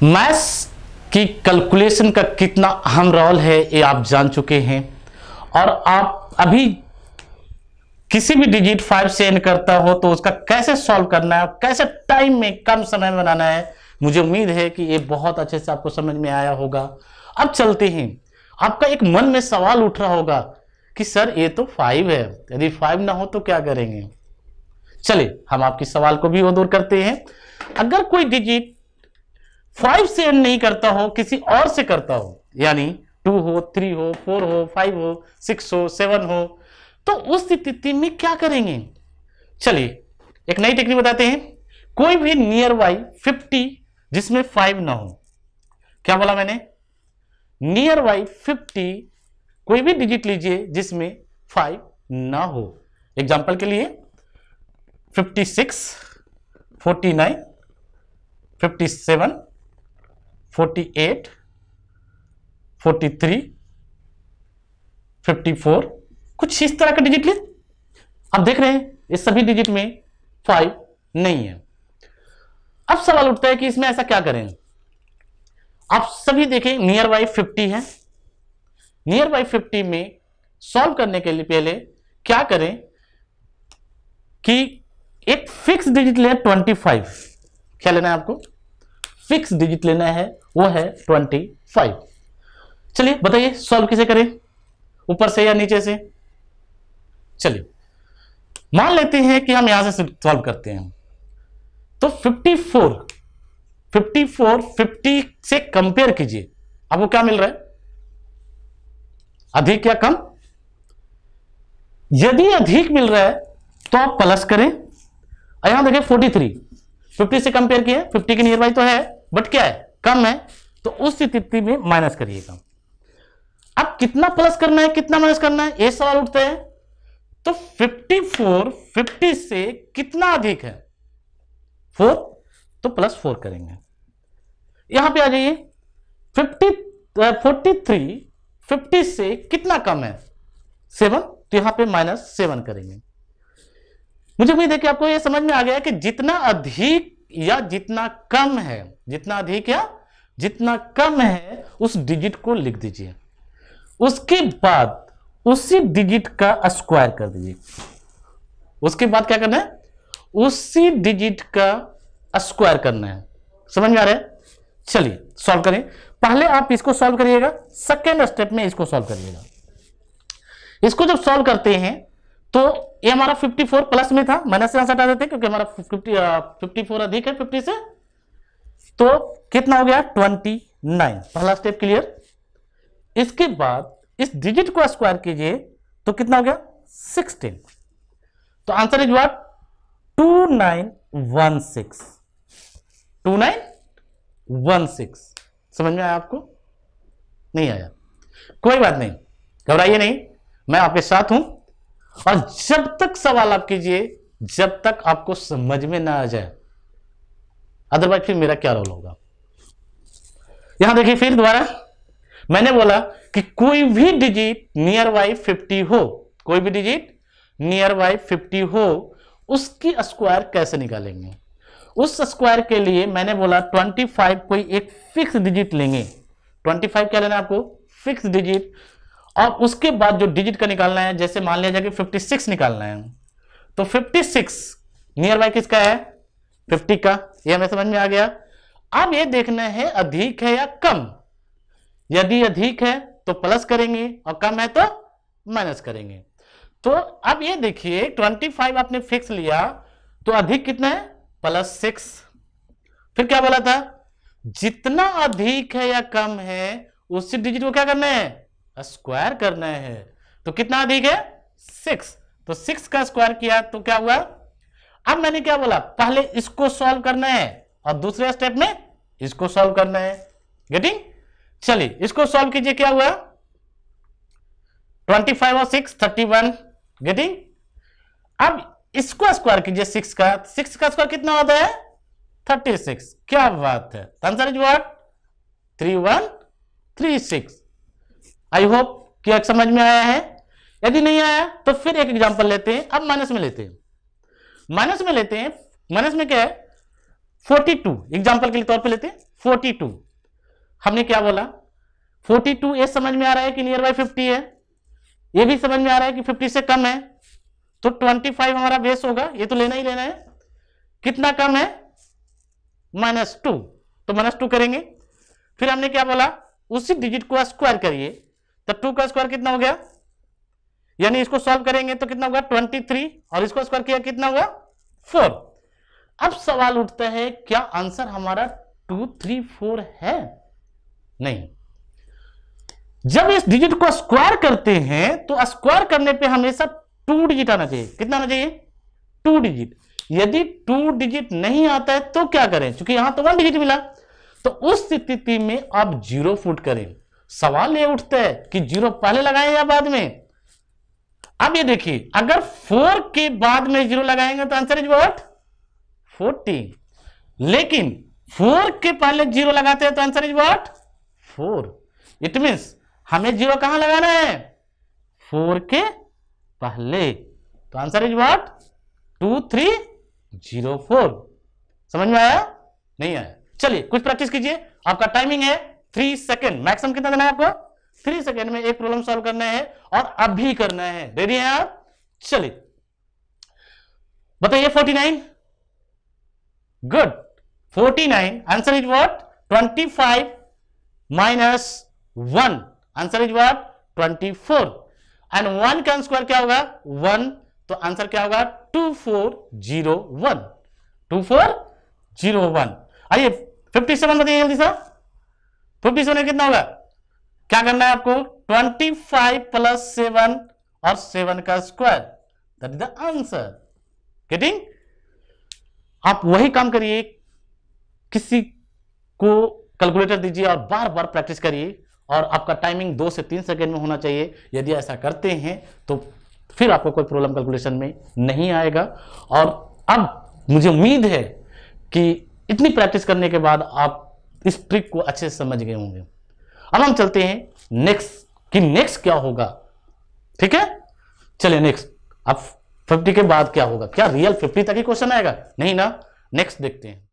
Maths की calculation का कितना अहम रोल है ये आप जान चुके हैं। और आप अभी किसी भी डिजिट 5 से एंड करता हो तो उसका कैसे सॉल्व करना है, कैसे टाइम में कम समय में बनाना है, मुझे उम्मीद है कि ये बहुत अच्छे से आपको समझ में आया होगा। अब चलते हैं, आपका एक मन में सवाल उठ रहा होगा कि सर ये तो 5 है, यदि 5 ना हो तो क्या करेंगे। चलिए हम आपकी सवाल को भी दूर करते हैं। अगर कोई डिजिट 5 से एंड नहीं करता हो, किसी और से करता हो, यानी 2 हो, 3 हो, 4 हो, 5 हो, 6 हो, 7 हो, तो उस स्थिति में क्या करेंगे। चलिए एक नई टेक्निक बताते हैं। कोई भी नियर बाई 50 जिसमें 5 ना हो, क्या बोला मैंने, नियर बाई 50 कोई भी डिजिट लीजिए जिसमें 5 ना हो। एग्जांपल के लिए 56, 49, 57, 48, 43, 54, कुछ इस तरह का डिजिट ले। आप देख रहे हैं इस सभी डिजिट में 5 नहीं है। अब सवाल उठता है कि इसमें ऐसा क्या करें। आप सभी देखें नियर बाई 50 है, नियर बाई 50 में सॉल्व करने के लिए पहले क्या करें कि एक फिक्स डिजिट लें 25। क्या लेना है आपको, फिक्स डिजिट लेना है, वो है 25। चलिए बताइए सॉल्व कैसे करें, ऊपर से या नीचे से। चलिए मान लेते हैं कि हम यहां से सॉल्व करते हैं। तो 54 50 से कंपेयर कीजिए, आपको क्या मिल रहा है, अधिक या कम। यदि अधिक मिल रहा है तो आप प्लस करें। यहां देखिए 43 50 से कंपेयर किए, 50 के नियर बाई तो है बट क्या है, कम है, तो उस स्थिति में माइनस करिएगा। अब कितना प्लस करना है कितना माइनस करना है ये सवाल उठता है। तो 54 50 से कितना अधिक है, 4, तो +4 करेंगे। यहां पे आ जाइए 43 50 से कितना कम है, 7, तो यहां पे -7 करेंगे। मुझे उम्मीद है कि आपको यह समझ में आ गया कि जितना अधिक या जितना कम है, जितना अधिक या जितना कम है उस डिजिट को लिख दीजिए। उसके बाद उसी डिजिट का स्क्वायर कर दीजिए। उसके बाद क्या करना है, उसी डिजिट का स्क्वायर करना है। समझ में आ रहा है। चलिए सॉल्व करें। पहले आप इसको सॉल्व करिएगा, सेकेंड स्टेप में इसको सॉल्व करिएगा। इसको जब सॉल्व करते हैं तो ये हमारा 54 प्लस में था, माइनस से यहां से हटा देते हैं क्योंकि हमारा 54 अधिक है 50 से, तो कितना हो गया 29। पहला स्टेप क्लियर। इसके बाद इस डिजिट को स्क्वायर कीजिए तो कितना हो गया 16। तो आंसर इज व्हाट, 2916। 2916। समझ में आया आपको, नहीं आया कोई बात नहीं, घबराइए नहीं, मैं आपके साथ हूं। और जब तक सवाल आप कीजिए जब तक आपको समझ में ना आ जाए, अदरवाइज फिर मेरा क्या रोल होगा। यहां देखिए फिर दोबारा मैंने बोला कि कोई भी डिजिट नियर बाई 50 हो, कोई भी डिजिट नियर बाई 50 हो, उसकी स्क्वायर कैसे निकालेंगे। उस स्क्वायर के लिए मैंने बोला 25 कोई एक फिक्स डिजिट लेंगे। 25 क्या लेना है आपको, फिक्स डिजिट। और उसके बाद जो डिजिट का निकालना है, जैसे मान लिया जाए कि 56 निकालना है, तो 56 नियर बाई किसका है, 50 का। ये हमें समझ में आ गया। अब ये देखना है अधिक है या कम। यदि अधिक है तो प्लस करेंगे और कम है तो माइनस करेंगे। तो अब ये देखिए 25 आपने फिक्स लिया तो अधिक कितना है, +6। फिर क्या बोला था, जितना अधिक है या कम है उसी डिजिट को क्या करना है, स्क्वायर करना है। तो कितना अधिक है 6, तो 6 का स्क्वायर किया तो क्या हुआ। अब मैंने क्या बोला, पहले इसको सॉल्व करना है और दूसरे स्टेप में इसको सॉल्व करना है। गेटिंग। चलिए इसको सॉल्व कीजिए, क्या हुआ 25 और 6 31। गेटिंग। अब इसको स्क्वायर कीजिए 6 का स्क्वायर कितना होता है 36। क्या बात है, answer is what 3136। I hope कि समझ में आया है। यदि नहीं आया तो फिर एक एग्जांपल लेते हैं। अब माइनस में लेते हैं, माइनस में क्या है 42 एग्जांपल के लिए तौर पे लेते हैं 42। हमने क्या बोला 42 ये समझ में आ रहा है कि नियर बाय 50 है, ये भी समझ में आ रहा है कि 50 से कम है, तो 25 हमारा बेस होगा, ये तो लेना ही लेना है। कितना कम है -2, तो -2 करेंगे। फिर हमने क्या बोला उसी डिजिट को स्क्वायर करिए, तो 2 का स्क्वायर कितना हो गया, यानी इसको सॉल्व करेंगे तो कितना होगा 23, और इसको स्क्वायर किया कितना हुआ 4। अब सवाल उठता है क्या आंसर हमारा 2, 3, 4 है? नहीं। जब इस डिजिट को स्क्वायर करते हैं तो स्क्वायर करने पे हमेशा 2 डिजिट आना चाहिए। कितना आना चाहिए 2 डिजिट। यदि 2 डिजिट नहीं आता है तो क्या करें, क्योंकि यहां तो 1 डिजिट मिला, तो उस स्थिति में आप 0 पुट करें। सवाल ये उठता है कि 0 पहले लगाएं या बाद में। अब ये देखिए अगर 4 के बाद में 0 लगाएंगे तो आंसर इज व्हाट 40, लेकिन 4 के पहले 0 लगाते हैं तो answer is what 4। It means हमें 0 कहां लगाना है 4 के पहले, तो आंसर इज व्हाट 2304। समझ में आया नहीं आया? चलिए कुछ प्रैक्टिस कीजिए। आपका टाइमिंग है 3 सेकेंड, मैक्सिमम कितना देना है आपको 3 सेकेंड में एक प्रॉब्लम सॉल्व करना है और अभी करना है। रेडी हैं आप? चलिए बताइए 49। Good 49 answer is what 25 minus 1 answer is what 24 and 1 का स्क्वायर क्या होगा 1, तो आंसर क्या होगा 2401 2401। आइए 57 बताइए जल्दी सा। 57 में कितना होगा, क्या करना है आपको 25 प्लस 7 और 7 का square, that is the answer. Getting? आप वही काम करिए, किसी को कैलकुलेटर दीजिए और बार बार प्रैक्टिस करिए, और आपका टाइमिंग 2 से 3 सेकेंड में होना चाहिए। यदि ऐसा करते हैं तो फिर आपको कोई प्रॉब्लम कैलकुलेशन में नहीं आएगा। और अब मुझे उम्मीद है कि इतनी प्रैक्टिस करने के बाद आप इस ट्रिक को अच्छे से समझ गए होंगे। अब हम चलते हैं नेक्स्ट कि नेक्स्ट क्या होगा। ठीक है, चलिए नेक्स्ट। अब 50 के बाद क्या होगा, क्या रियल 50 तक ही क्वेश्चन आएगा? नहीं ना, नेक्स्ट देखते हैं।